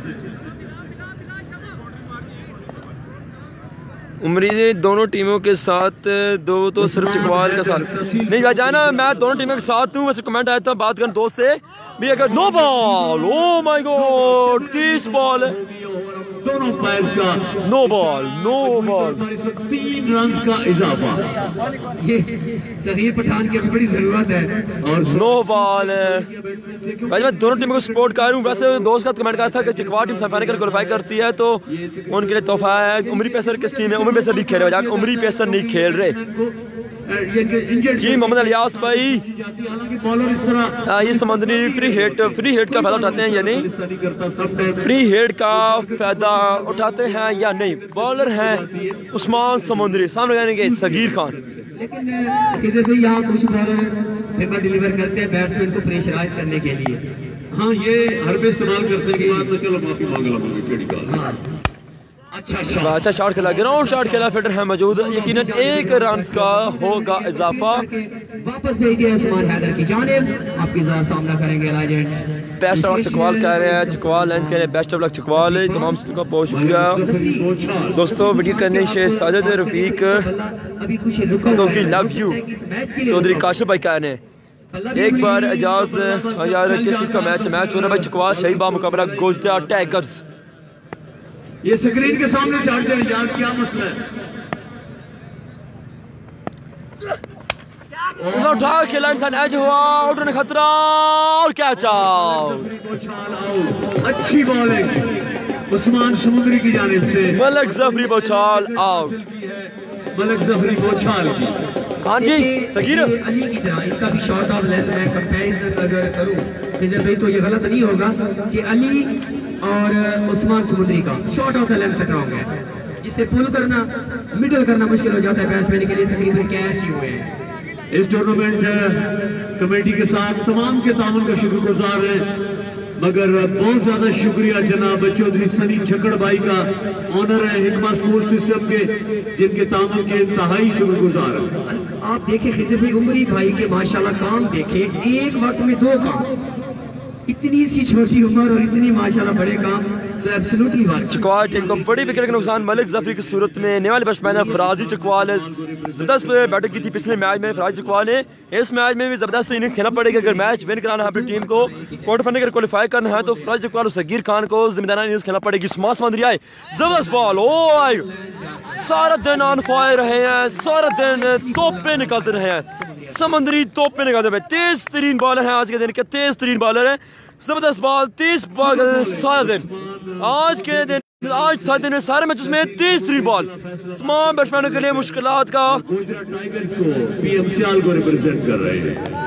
उम्मीद दोनों टीमों के साथ दो तो सिर्फ चकवाल का साथ नहीं आ जाना। मैं दोनों टीमों के साथ हूँ। वैसे कमेंट आया था बात करने दोस्त से भी, अगर no ball, oh my god 30 ball दोनों प्लेयर्स का नो बॉल 3 रन का इजाफा। ये सगीर पठान की बड़ी जरूरत है और नो बॉल। भाई मैं दोनों टीमों को सपोर्ट कर रहा हूँ। वैसे दोस्त का कमेंट कर था कि चकवाल टीम सेमीफाइनल क्वालीफाई करती है तो उनके लिए तोहफा है। उमरी पेसर किस टीम है? उमरी पेसर नहीं खेल रहे, उमरी पेसर नहीं खेल रहे जी। मोहम्मद इलियास भाई, बॉलर इस तरह ये समंदरी फ्री हिट का फायदा उठाते हैं या नहीं? फ्री हिट का फायदा उठाते हैं या नहीं? बॉलर हैं उस्मान समुद्री, सामने जाएंगे सगीर खान। लेकिन किसी भी यहाँ कुछ बॉलर फेवर डिलीवर करते हैं बैट्समैन को प्रेशराइज करने के लिए। हाँ, ये हर इस्तेमाल करते हैं कि बाद में चलो माफी मांग लो केड़ी का। अच्छा शॉट खेला, ग्राउंड शॉट खेला, फिल्डर है मौजूद। यकीनन 1 रन का होगा इजाफा। वापस भेज दिया उस्मान हैदर की जानिब। आपकी सामना करेंगे legends. Best of luck Chakwal कह रहे हैं, चकवाल लंच कह रहे हैं, बेस्ट ऑफ लक चकवाल। तमाम का बहुत शुक्रिया दोस्तों। वीडियो करने से साजिद रफीक दोगी लव यू चौधरी काशिफ भाई कह रहे हैं। एक बार एजाज यार किस चीज़ का मैच हो रहा है भाई? चकवाल शहीद बा मुकाबला गुजरात टाइगर्स। ये स्क्रीन के सामने से हट जाए यार, क्या मसला है? उठा खेला इंसान एज हुआ, आउट ने खतरा और क्या चाव। अच्छी बॉलिंग उस्मान समुद्री की जानिब से। मलिक जफरी बौछाल आउट। मलिक जफरी बौछाल की। हाँ जी सगीर अली की तरह इनका भी शॉट ऑफ लेंथ में कंपैरिजन अगर करूं भाई तो ये गलत नहीं होगा कि अली और उस्मान समुद्री का shot of the length strong है, जिससे पुल करना मिडल करना मुश्किल हो जाता है बैट्समैन के लिए। तकरीबन कैच ही हुए हैं। इस टूर्नामेंट कमेटी के साथ तमाम के तामुन का शुक्रगुजार है, मगर बहुत ज्यादा शुक्रिया जनाब चौधरी सनी झक्कड़ भाई का, ऑनर है हिकमा स्कूल सिस्टम के, जिनके तामुन के इंतहाई शुक्रगुजार है। आप देखें खिज़र भाई, उमरी भाई के माशाल्लाह काम देखें, एक वक्त में 2 काम, इतनी सी छोटी उम्र और इतनी माशाल्लाह बड़े काम। चकवाल टीम को बड़ी विकेट का नुकसान मलिक जफरी की सूरत में। नेवाले बैट्समैन है फराजी चकवाल जबरदस्त बैटिंग की थी पिछले मैच में फराजी चकवाल ने। इस मैच में भी जबरदस्त इनिंग्स खेलना पड़ेगा। अगर मैच विन कराना है अपनी टीम को, क्वार्टर फाइनल का क्वालीफाई करना है तो फराजी चकवाल और सगीर खान को जिम्मेदार इनिंग्स खेलना पड़ेगी। समंदरी आए जबरदस्त बॉल, ओ सारा दिन ऑन फायर रहे हैं, सारा दिन तोपे निकालते रहे हैं, समंदरी तोपे निकालते रहे। तेज तरीन बॉलर है आज के दिन के, तेज तरीन बॉलर है। जबरदस्त बॉल 30 बॉल सारा दिन, आज के दिन, आज सारे दिन सारे मैच में 30 3 बॉल। तमाम बैट्समैनों के लिए मुश्किलात का टाइगर्स को पीएमसीएल को रिप्रेजेंट कर रहे हैं।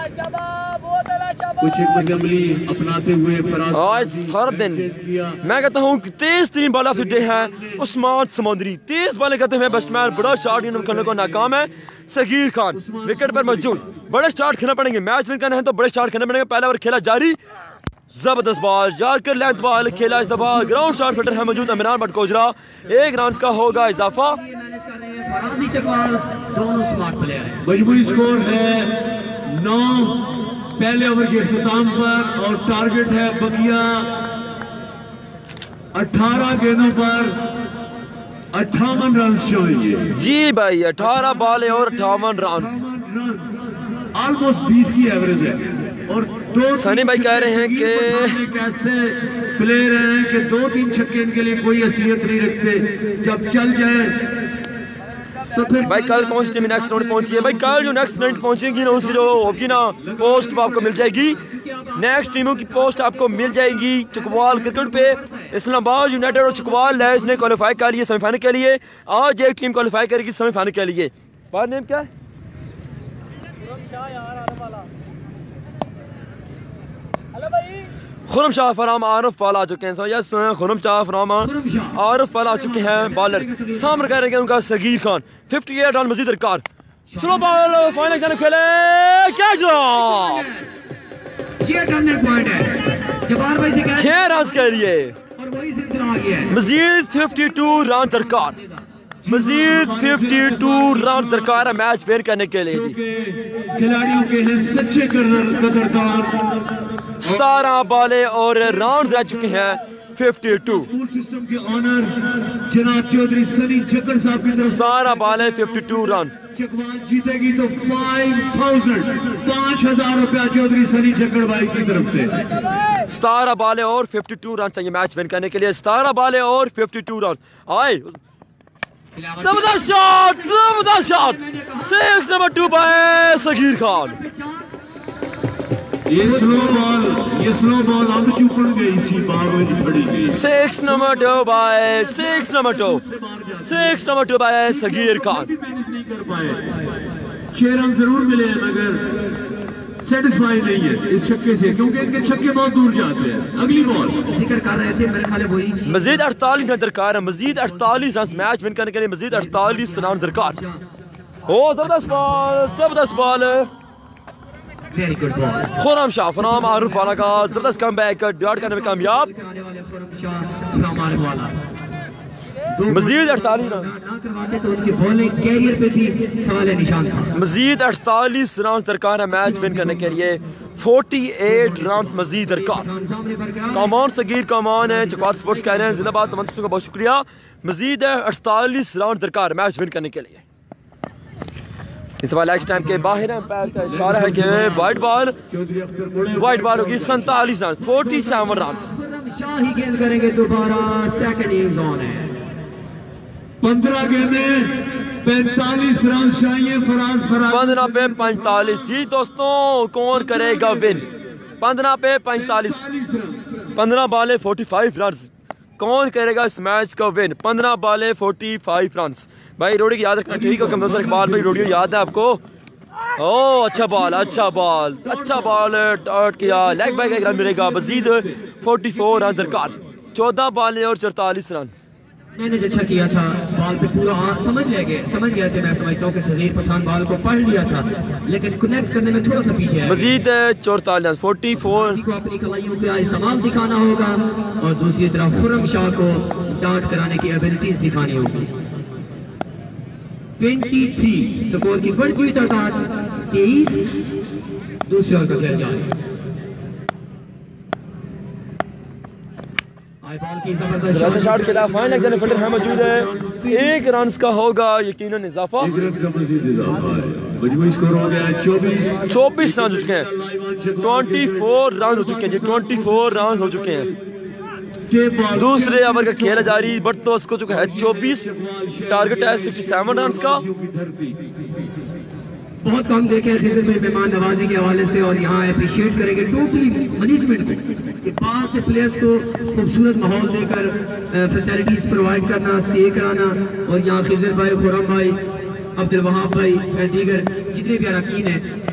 कुछ अमली अपनाते हुए आज सारा दिन मैं कहता हूँ 23 3 बॉल ऑफ द डे है। उस्मान समुद्री 23 बॉलें करते हुए बैट्समैन बड़ा शॉट करने को नाकाम है। सगीर खान विकेट पर मौजूद, बड़े शॉट खेलना पड़ेंगे। मैच विन करना है तो बड़े शॉट खेलना पड़ेंगे। पहला ओवर खेला जारी, जबरदस्त बॉल जाकर लेंथ बॉल खेला इस दफा। ग्राउंड शॉट फिल्डर है मौजूद इमरान भट्ट कोजरा। 1 रन का होगा इजाफा। मजमूई स्कोर है 9 पहले ओवर के अख्ताम पर और टारगेट है बकिया 18 गेंदों पर 58 रन चाहिए। जी भाई 18 बॉल और 58 रन, ऑलमोस्ट 20 की एवरेज है। और 2 सनी भाई कह रहे हैं कि कैसे प्लेयर हैं कि 2-3 छक्के इनके लिए कोई हैसियत नहीं रखते, जब चल जाए तो फिर भाई कल कौन सी टीम नेक्स्ट राउंड पहुंची है? भाई कल जो नेक्स्ट राउंड पहुंचेगी ना उसकी जो होगी ना पोस्ट आपको मिल जाएगी। नेक्स्ट टीमों की पोस्ट आपको मिल जाएगी चकवाल क्रिकेट पे। इस्लामाबाद यूनाइटेड और चकवाल लैज ने क्वालीफाई कर लिया सेमीफाइनल के लिए। आज एक टीम क्वालीफाई करेगी सेमीफाइनल के लिए। बार नेम क्या है? खुरम शाह फराम आरिफ वाला आ चुके हैं। यस खुरम शाह फराम आरिफ वाला आ चुके हैं बॉलर। सामने कह रहे हैं उनका सगीर खान। 58 रन मजीद दरकार। स्लो बॉल फाइनल जाने खेले क्या जॉब 6 टर्निंग पॉइंट है जब्बार भाई से 6 रन के लिए और वही सिलसिला आ गया है। मजीद 52 रन दरकार। मजीद 52 रन दरकार है मैच फेयर करने के लिए जी। खिलाड़ियों के हैं सच्चे कदरदान। 17 बाले और राउंड रह चुके हैं 52। स्कूल सिस्टम के ऑनर जनाब चौधरी सनी जक्कर साहब की तरफ 17 बाले 52 रन। चकवाल जीतेगी तो 5,000 रुपया चौधरी सनी जक्कर भाई की तरफ से। 17 बाले और 52 रन चाहिए मैच विन करने के लिए। 17 बाले और 52 रन आए। जबरदस्त शॉट, जबरदस्त shot. 6 number 2 by Sagheer Khan. ये स्लो बॉल अब चुपड़ गई सी बावजूद खड़ी गई। 6 number 2 by 6 number 2 6 number 2 by Sagheer Khan. नहीं कर पाए। 6 रन जरूर मिले हैं मगर सेटिस्फाई नहीं है इस छक्के से, क्योंकि इनके छक्के बहुत दूर जाते हैं। अगली बॉल जिक्र कर रहे थे मेरे ख्याल वही चीज। मजीद 48 रन दरकार है। मजीद 48 रन मैच विन करने के लिए मजीद 48 रन दरकार। ओ जबरदस्त बॉल, जबरदस्त ball. Very good ball. Khurram Shah फराम आरिफ वाला का जबरदस्त कमबैक डॉट करने में कामयाब। आने वाले खुरम शाह फराम आरिफ वाला मजीद 48 रन ना करवाते तो उनके बॉलिंग कैरियर पे भी सवाल निशान था। मजीद 48 रन दरकार है मैच विन करने के लिए। 48 रन मजीद दरकार। सामने बरकरार कमान सगीर कमान है चकवाल स्पोर्ट्स कह रहे हैं जिंदाबाद। तमाम दोस्तों का बहुत शुक्रिया। मजीद 48 रन दरकार मैच विन करने के लिए। इस बार लाइफ टाइम के बाहर पैर का इशारा है कि वाइट बॉल होगी। 47 रन 47 रन। खुरम शाह ही गेंद करेंगे दोबारा। सेकंड इनिंग्स ऑन है। 15 गेंदें 45 रन चाहिए। फराज 15 पे 45 जी दोस्तों। कौन करेगा विन? 15 पे 45 15 बाले 45 रन। कौन करेगा इस मैच का विन? 15 बाले 45 रन। भाई रोडियो की याद रखना ठीक है। कमजोर इकबाल भाई रोडियो याद है आपको? ओ अच्छा बॉल, अच्छा बॉल, अच्छा बॉल डॉट किया। लेग बाय का 1 रन मिलेगा। मजीद 44 रन दरकार। 14 बाले और 44 रन। मैंने अच्छा किया था बॉल पे पूरा समझ गया थे। मैं समझता हूँ कि सगीर पठान बॉल को पढ़ लिया था, लेकिन कनेक्ट करने में थोड़ा सा पीछे है। मजीद 44 रन 44। को अपनी कलाइयों का इस्तेमाल दिखाना होगा और दूसरी तरफ खुरम शाह को डाउट कराने की एबिलिटीज दिखानी होगी। 23 स्कोर की बढ़ती हुई तादाद 23। दूसरे ओवर का खेल जारी। शॉट खेला फाइनल जाने फील्डर है मौजूद है। 1 रन का होगा यकीनन इजाफा। 24 स्कोर हो गया है। 24 रन हो चुके हैं। 24 रन हो चुके हैं जी। 24 रन हो चुके हैं। दूसरे ओवर का खेला जारी। बट तो उसको चुका है 24। टारगेट है 67 रन का। बहुत कम देखे खिजर में मेहमान नवाजी के हवाले से, और यहाँ अप्रिशिएट करेंगे टोटली मैनेजमेंट को कि पास से प्लेयर्स को खूबसूरत माहौल देकर फैसिलिटीज प्रोवाइड करना, स्टे कराना। और यहाँ खिजर भाई, खुरम भाई, अब्दुल वहाब भाई और दीगर जितने भी अरकान हैं।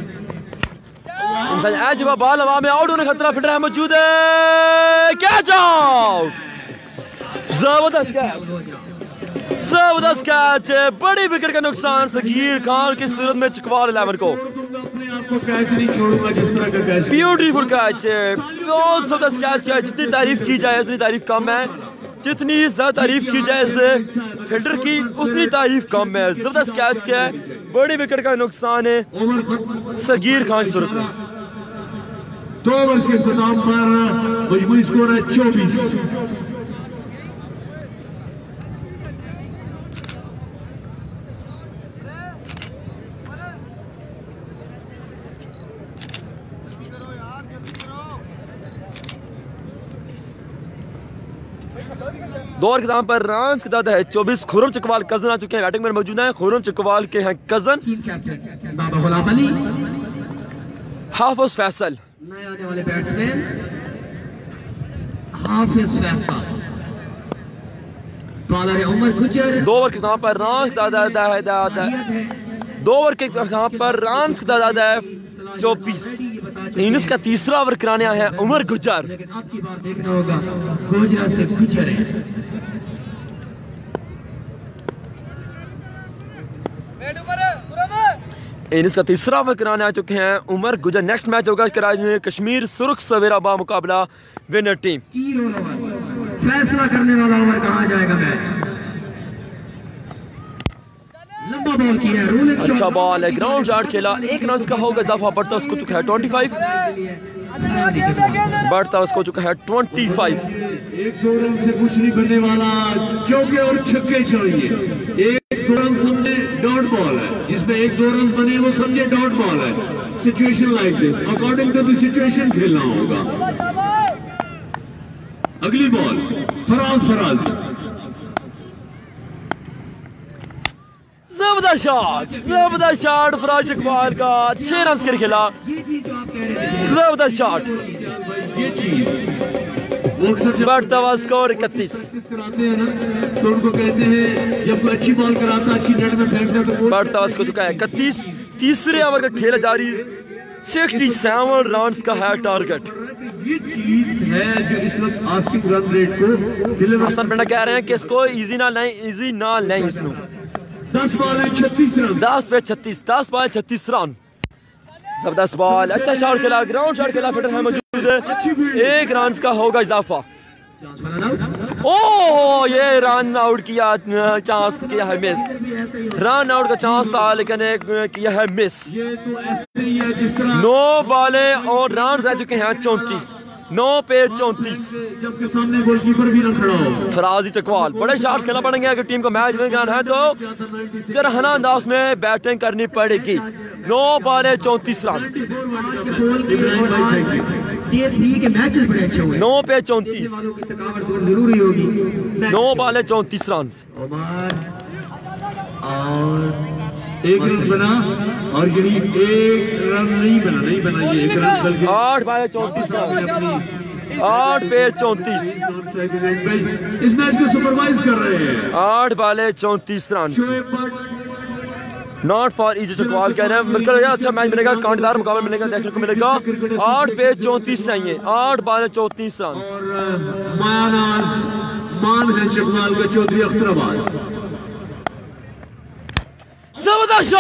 बॉल हवा में आउट होने का खतरा। फील्डर है मौजूद है। Catch out. जबरदस्त कैच, जबरदस्त कैच। बड़ी विकेट का नुकसान सगीर खान की सूरत में चकवाल 11 को। अपने आप को कैच नहीं छोड़ूंगा जिस तरह का कैच। ब्यूटीफुल कैच, बहुत जबरदस्त कैच किया। जितनी तारीफ की जाए उतनी तारीफ कम है। जितनी ज्यादा तारीफ की जाए इस फील्डर की उतनी तारीफ कम है। जबरदस्त कैच किया है। बड़ी विकेट का नुकसान है सगीर खान की सूरत में। 2 ओवर के इख्तिताम पर मजमूई स्कोर है 24। दौर के दाम पर रन की तादाद है 24। खुरम चकवाल कजन आ चुके हैं। बैटिंग में मौजूद है। खुरम चकवाल के हैं cousin team captain Baba Ghulam Ali, Hafiz Faisal, नए आने वाले batsman Hafiz Faisal, bowler Umar Gujjar. 2 over के दाम पर रन की तादाद है 2 ओवर के दाम पर रन की तादाद है 24। इनिंग्स का तीसरा ओवर कराने आए हैं उमर गुज्जर। लेकिन आपकी बार देखना होगा गोजरा से गुजर है। इनिंग्स का तीसरा ओवर कराने आ चुके हैं उमर गुज्जर। नेक्स्ट मैच होगा कराची में कश्मीर सुर्ख सवेरा बा मुकाबला विनर टीम। की रोल ओवर फैसला करने वाला ओवर कहाँ जाएगा मैच। लंबा बॉल किया है, रूलिंग शॉट। अच्छा बॉल है, ग्राउंड शॉट खेला, एक रन का होगा इजाफा, बढ़ता उसको चुका है 25, बढ़ता उसको चुका है 25। एक दो रन से कुछ नहीं बनने वाला, चौके और छक्के चाहिए। एक दो रन समझे डॉट बॉल है, जिसमें एक दो रन बने वो समझे डॉट बॉल है। Situation like this, according to the situation खेलना होगा। अगली बॉल फराज जबरदस्त शॉट फराज इकबाल का, 6 रन के खेला। ये चीज जो आप कह रहे थे, जबरदस्त शॉट, ये चीज बढ़ता हुआ स्कोर 31। कराते हैं ना तो उनको कहते हैं जब कोई अच्छी बॉल कराता अच्छी नेट में फेंकता तो बढ़ता उसको चुका है 31। तीसरे ओवर का खेला जारी, 67 रन का है टारगेट। ये चीज है जो इस वक्त आस्किंग रन रेट को डिलीवर। हसन पिंडा कह रहे हैं कि इसको इजी ना लें इसको। 10 बॉल है 36 रन, 10 पे 36, 10 बॉल 36 रन। जबरदस्त बॉल, अच्छा शॉट खेला, ग्राउंड शॉट खेला, फिटर है मौजूद है, 1 रन का होगा इजाफा। Chance for out. ओ ये रन आउट किया, चांस किया है मिस, रन आउट का चांस था लेकिन किया है मिस। ये तो ऐसे ही है जिस तरह 9 बॉलें और रन रह चुके हैं 34, 9 पे 34। जबकि सामने गोलकीपर भी ना खड़ा हो। फराजी चकवाल बड़े शॉट्स खेलना पड़ेंगे अगर टीम को मैच विन करना है तो जरहना अंदाज में बैटिंग करनी पड़ेगी। 9 बॉलें 34 रन, ये 3 के मैचेस बड़े अच्छे हुए। 9 पे 34, वालों की थकावट दूर जरूरी होगी। 9 बॉलें 34 रन। उमर और एक रन बना और यही एक रन नहीं बना ये एक रन बल्कि 8 बॉलें 34 रन, 8 पे 34। इस मैच को सुपरवाइज कर रहे हैं 8 बॉलें 34 run. Shoaib Butt. Not for easy Chakwal कह रहे हैं बिल्कुल अच्छा मैच मिलेगा, कांटेदार मुकाबला मिलेगा, देखने को मिलेगा। 8 पे 34 चाहिए, 8 बॉलें 34 रन। और मान है चकवाल का चौधरी अख्तराबाद। जबरदस्त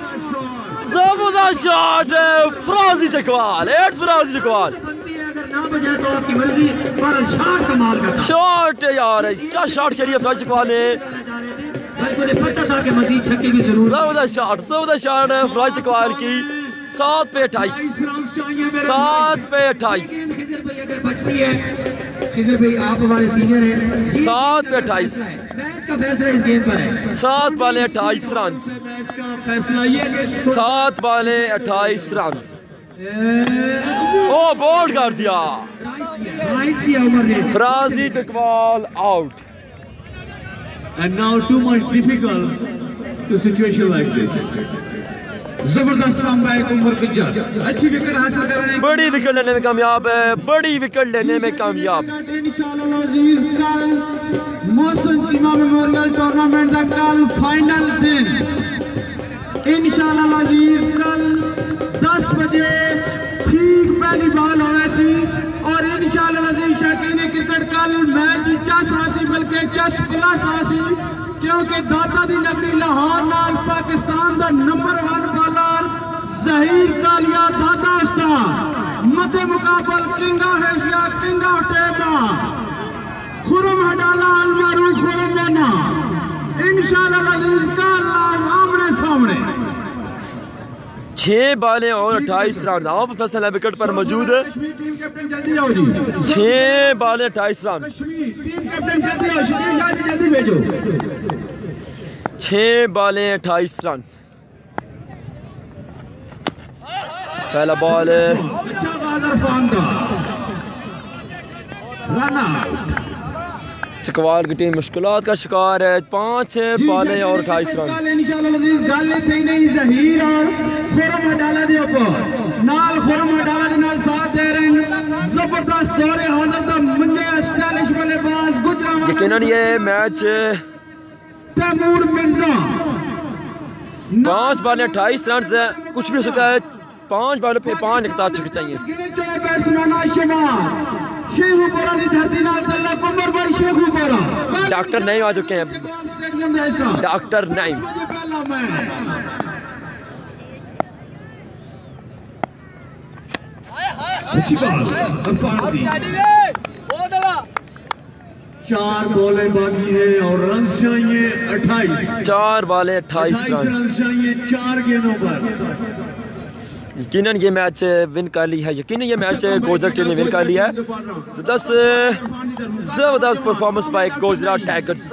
शॉट फराजी चकवाल, फराजी चकवाल बनती है, अगर ना बजाए तो आपकी मर्जी, पर शॉट कमाल का था। शॉट यार, क्या शॉट खेली है फराजी चकवाल ने, भाई को पता था कि मजीद छक्के भी जरूर। जबरदस्त शॉट है फराजी चकवाल की। 7 पे 28, 7 पे 28, खिजर भाई अगर बचती है, खिजर भाई आप हमारे सीनियर हैं। 7 पे 28, मैच का फैसला इस गेंद पर है। 7 बॉलें 28 रन, मैच का फैसला ये कि 7 बॉलें 28 रन। ओ बोल्ड कर दिया, राइस किया उमर ने। Faraji Chakwal out. and now too much difficult to situation like this. जबरदस्त कमबैक उमर गुज्जर, अच्छी विकेट हासिल करने, बड़ी विकेट लेने में कामयाब है, बड़ी विकेट लेने में कामयाब। इंशाअल्लाह अजीज कल मोहसिन चीमा मेमोरियल टूर्नामेंट का कल फाइनल दिन इंशाअल्लाह अजीज कल 10 बजे ठीक पहली बॉल होवे सी और इंशाअल्लाह अजीज शकीन क्रिकेट कल मैच की चस हासी बल्कि चस प्लस हासी क्योंकि दाता दी नगरी लाहौर नाल पाकिस्तान का नंबर 1 बॉलर जहीर कालिया दादा उस्ताद मध्य मुकाबल king of Asia king of टेबा खुरम हडाला अलमारू खुरम बना इंशाअल्लाह अजीज कल आमने सामने। 6 बॉलें और 28 रन। आप फैसल विकेट पर मौजूद है। टीम कैप्टन जल्दी आओ जी, 6 बॉलें 28 रन, टीम कैप्टन जल्दी आओ, शकील शाह जी जल्दी भेजो। 6 बॉलें 28 रन। पहला बॉल अच्छा गाजर फान का रन आउट। चकवाल की टीम मुश्किलात का शिकार है। 5 बॉलें और 28 रन। कल इंशाअल्लाह अजीज गल इत्थे ही नहीं, जहीर और खुरम हडाला दे ऊपर नाल खुरम हडाला दे नाल साथ दे रहे हैं जबरदस्त दौरे हाजिर दा मंजे स्टाइलिश बल्लेबाज गुजरात यकीनन ये मैच तैमूर मिर्जा 5 बॉलें 28 रन से कुछ भी हो सकता है। 5 बालों पे 5 इकता छक्के चाहिए। गिने चले बैट्समैन आशुमार शेखुपुरा की धरती नाल चला कुंवर भाई शेखुपुरा डॉक्टर नईम आ चुके हैं। स्टेडियम का हिस्सा डॉक्टर नईम पहला मैच अच्छी बॉल अरफान दी। 4 बॉलें बाकी है और रन चाहिए 28। 4 बॉलें 28 रन चाहिए 4 गेंदों पर। यकीनन ये मैच विन कर ली है। यकीनन ये मैच गुजरात टीम ने विन कर लिया है। जबरदस्त परफॉर्मेंस बाय गुजरात टाइगर्स।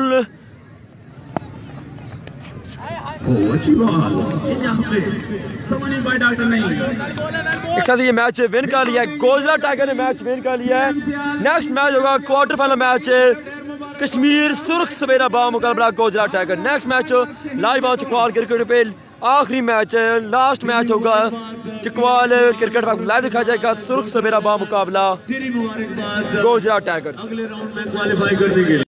अच्छी बॉल समझी भाई डॉक्टर नहीं एक साथ ये मैच विन कर लिया है। गुजरात टाइगर ने मैच विन कर लिया है। नेक्स्ट मैच होगा quarter final match Kashmir Surkh Savera बा मुकाबला Gujarat tiger. Next match live on Chakwal cricket पे आखिरी मैच लास्ट मैच होगा चकवाल क्रिकेट लाइव दिखाया जाएगा। सुर्ख सवेरा बा मुकाबला गुजरात टाइगर। अगले राउंड में क्वालिफाई करने के लिए